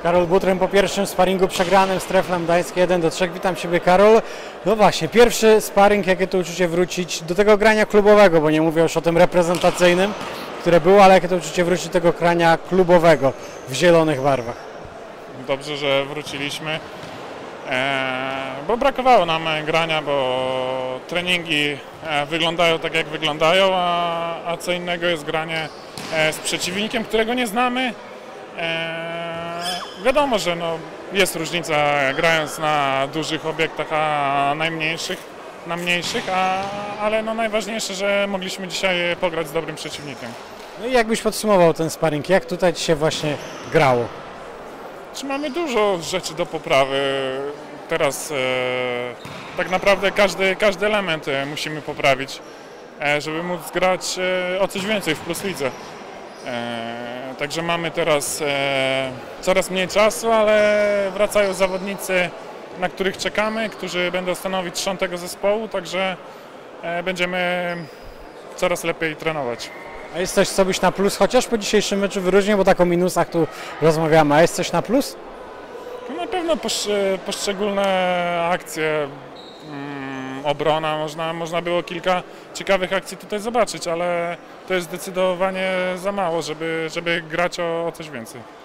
Karol Butrym po pierwszym sparingu przegranym z Treflem Gdańsk 1-3. Witam Ciebie, Karol. No właśnie, pierwszy sparing, jakie to uczucie wrócić do tego grania klubowego, bo nie mówię już o tym reprezentacyjnym, które było, ale jakie to uczucie wrócić do tego grania klubowego w zielonych barwach? Dobrze, że wróciliśmy, bo brakowało nam grania, bo treningi wyglądają tak, jak wyglądają, a co innego jest granie z przeciwnikiem, którego nie znamy. Wiadomo, że jest różnica grając na dużych obiektach, a na mniejszych, ale najważniejsze, że mogliśmy dzisiaj pograć z dobrym przeciwnikiem. No i jakbyś podsumował ten sparing, jak tutaj Ci się właśnie grało? Czy mamy dużo rzeczy do poprawy. Teraz tak naprawdę każdy element musimy poprawić, żeby móc grać o coś więcej w Plus Lidze. Także mamy teraz coraz mniej czasu, ale wracają zawodnicy, na których czekamy, którzy będą stanowić trzon tego zespołu, także będziemy coraz lepiej trenować. A jest coś, co byś na plus chociaż po dzisiejszym meczu wyróżnił, bo tak o minusach tu rozmawiamy, a jest coś na plus? No na pewno poszczególne akcje, obrona, można było kilka ciekawych akcji tutaj zobaczyć, ale to jest zdecydowanie za mało, żeby grać o coś więcej.